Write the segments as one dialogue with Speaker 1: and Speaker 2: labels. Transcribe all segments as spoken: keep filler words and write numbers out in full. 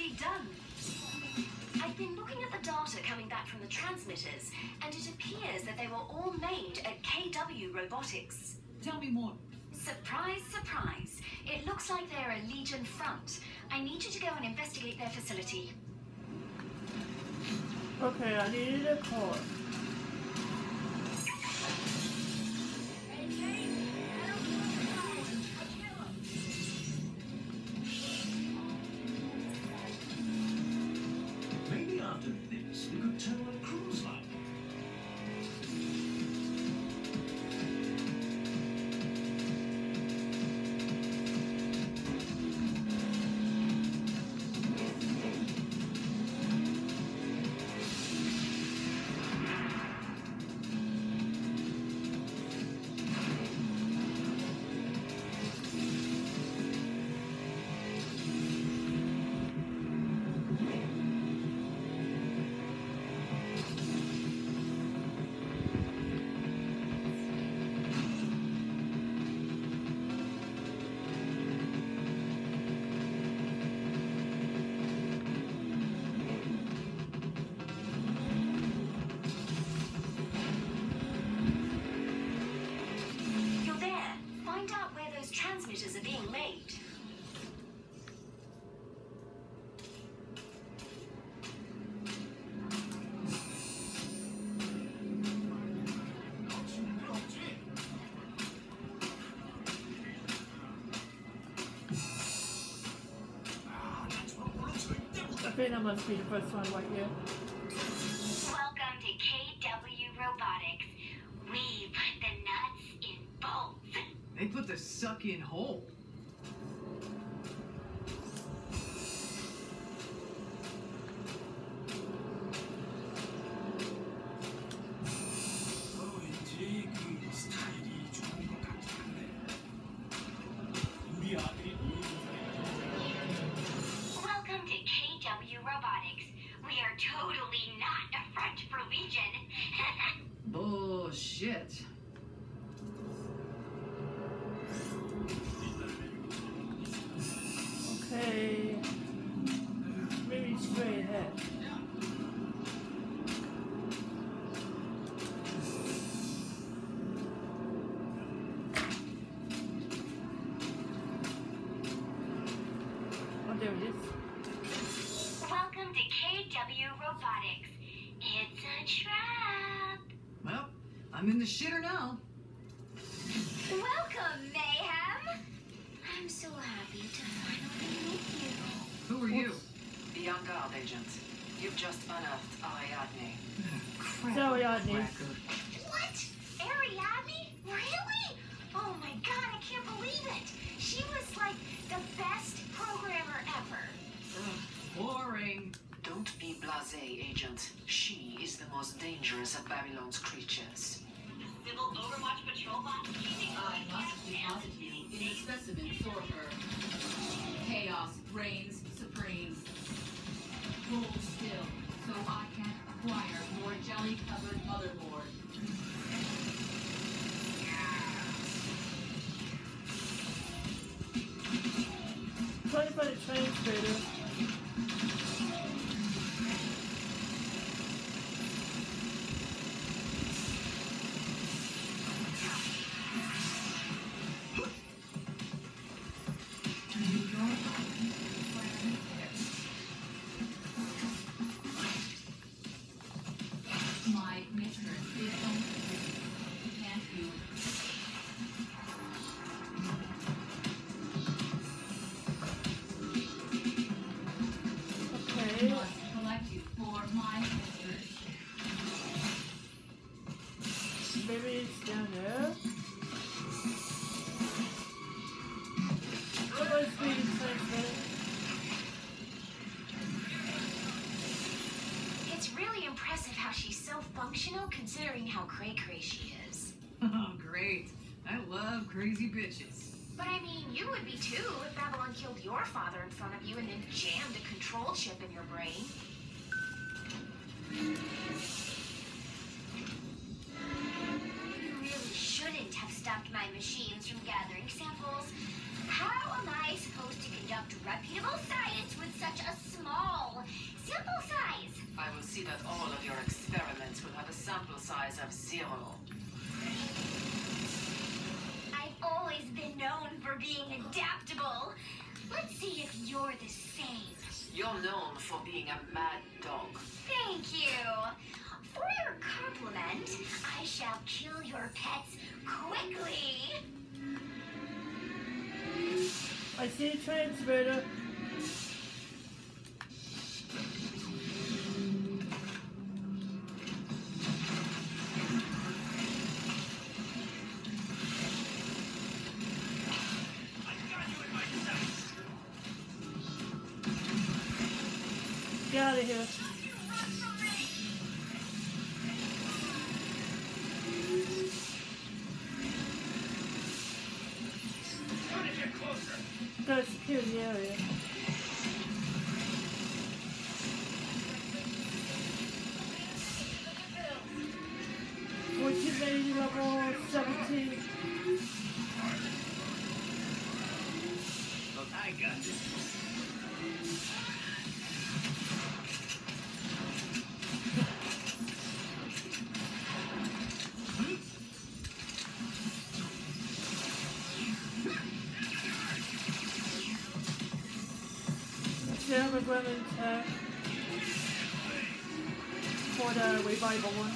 Speaker 1: already done. I've been looking at the data coming back from the transmitters, and it appears that they were all made at K W Robotics.
Speaker 2: Tell me more.
Speaker 1: Surprise, surprise. It looks like they're a Legion front. I need you to go and investigate their facility.
Speaker 3: Okay, I needed a car.
Speaker 4: Maybe after this, we could turn on a cruise line.
Speaker 1: Transmitters are being made.
Speaker 3: I think that must be the first one right here.
Speaker 5: Welcome to K W Robotics. We put the nuts in bolts.
Speaker 2: They put the suck in hole.
Speaker 5: Welcome to K W Robotics. We are totally not a front for Legion.
Speaker 2: Bullshit.
Speaker 3: Okay. Maybe straight ahead. Oh, there it is.
Speaker 5: Welcome to K W Robotics. It's a trap.
Speaker 2: Well, I'm in the shitter now.
Speaker 1: Welcome, Mayhem! I'm so happy to finally meet you.
Speaker 2: Who are you?
Speaker 6: Beyond Guard agent. You've just unearthed Ariadne.
Speaker 2: Crap.
Speaker 3: Ariadne.
Speaker 2: Cracker.
Speaker 1: What? Ariadne? Really? Oh my god, I can't believe it! She was like the best programmer ever.
Speaker 2: Ugh, boring.
Speaker 6: Don't be blasé, agent. She is the most dangerous of Babylon's creatures.
Speaker 5: Civil Overwatch Patrol bot using
Speaker 7: I must deposit you in the specimen sorter. Chaos reigns supreme. Hold still, so I can acquire your jelly-covered motherboard.
Speaker 3: Trying to find a train trader.
Speaker 7: My mistress is only can't you?
Speaker 3: Okay.
Speaker 7: Must collect you for my mistress.
Speaker 3: Maybe it's down there. What was the train trader?
Speaker 1: It's really impressive how she's so functional considering how cray-cray she is.
Speaker 2: Oh, great. I love crazy bitches.
Speaker 1: But I mean, you would be too if Babylon killed your father in front of you and then jammed a control chip in your brain. You really shouldn't have stopped my machines from gathering samples.
Speaker 5: How am I supposed to conduct reputable science with such a small sample size?
Speaker 6: I will see that all of your experiments will have a sample size of zero.
Speaker 5: I've always been known for being adaptable. Let's see if you're the same.
Speaker 6: You're known for being a mad dog.
Speaker 5: Thank you. For your compliment, I shall kill your pets quickly.
Speaker 3: I see a transmitter. Get out of here. Gotta secure the area. Fortune made level seventeen.
Speaker 4: Look, I got this.
Speaker 3: Sarah McGlennon's attack for the revival one.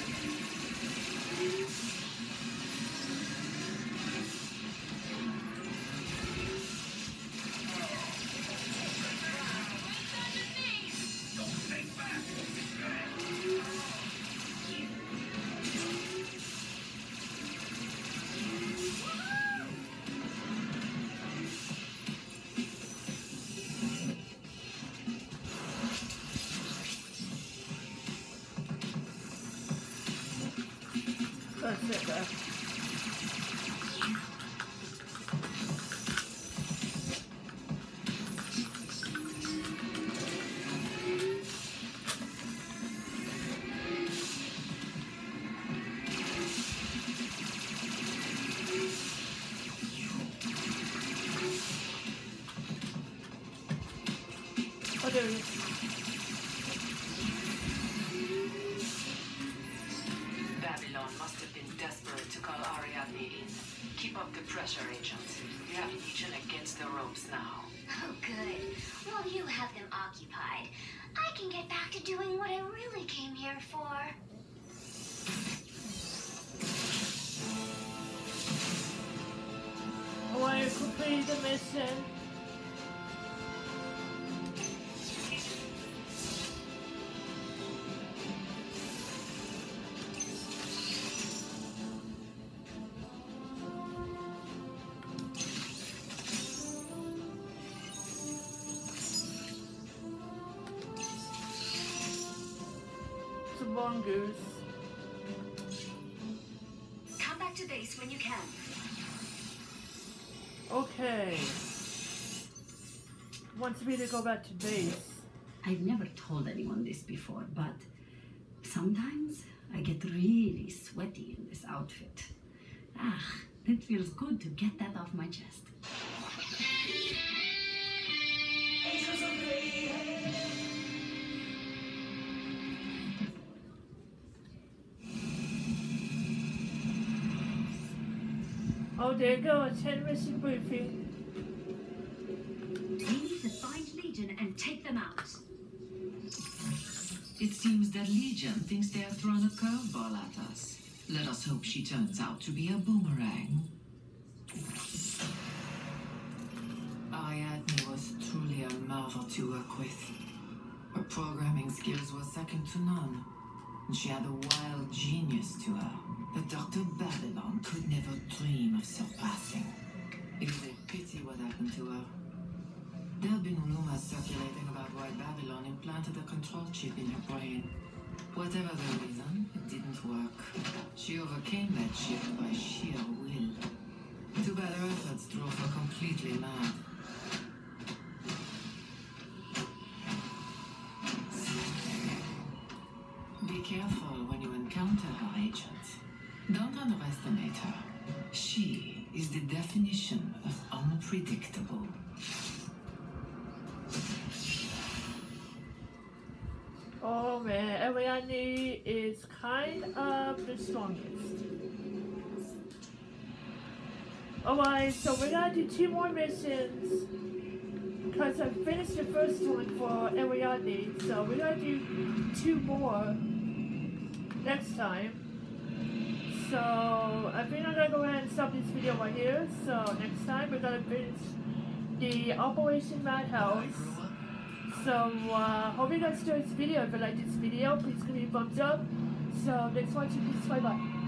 Speaker 3: That's it there. Oh, there he is.
Speaker 6: Babylon must have been desperate to call Ariadne in. Keep up the pressure, Agent. You have Legion against the ropes now.
Speaker 5: Oh, good. While you have them occupied, I can get back to doing what I really came here for.
Speaker 3: I want to complete the mission. It's a mongoose.
Speaker 1: Come back to base when you can.
Speaker 3: Okay. Wants me to go back to base.
Speaker 8: I've never told anyone this before, but sometimes I get really sweaty in this outfit. Ah, it feels good to get that off my chest.
Speaker 3: Oh, there you go. It's head mission briefing.
Speaker 1: We need to find Legion and take them out.
Speaker 9: It seems that Legion thinks they have thrown a curveball at us. Let us hope she turns out to be a boomerang. Ariadne was truly a marvel to work with. Her programming skills were second to none, and she had a wild genius to her that Doctor Babylon could never dream of surpassing. It is a pity what happened to her. There have been rumors circulating about why Babylon implanted a control chip in her brain. Whatever the reason, it didn't work. She overcame that chip by sheer will. Too bad her efforts drove her completely mad. Be careful when you encounter her, Agent. Don't underestimate her. She is the definition of unpredictable.
Speaker 3: Ariadne is kind of the strongest. Alright, so we're gonna do two more missions. Because I finished the first one for Ariadne, so we're gonna do two more next time. So I think I'm gonna go ahead and stop this video right here. So next time we're gonna finish the Operation Madhouse. So uh, hope you guys enjoyed this video. If you like this video, please give me a thumbs up. So next one, please bye bye.